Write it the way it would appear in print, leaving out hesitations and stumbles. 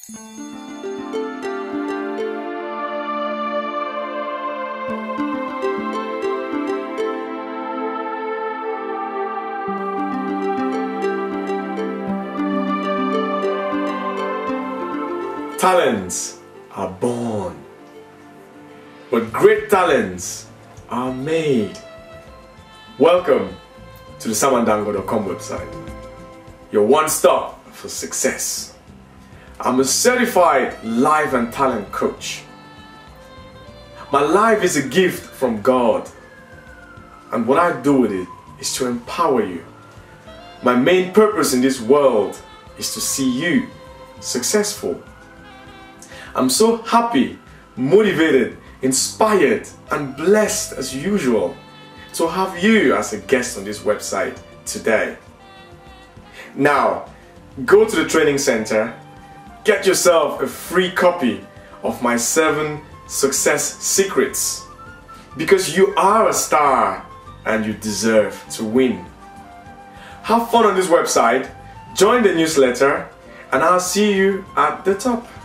Talents are born, but great talents are made. Welcome to the Ndango.com website, your one-stop for success. I'm a certified life and talent coach. My life is a gift from God, and what I do with it is to empower you. My main purpose in this world is to see you successful. I'm so happy, motivated, inspired, and blessed as usual to have you as a guest on this website today. Now, go to the training center, get yourself a free copy of my 7 success secrets, because you are a star and you deserve to win. Have fun on this website, join the newsletter, and I'll see you at the top.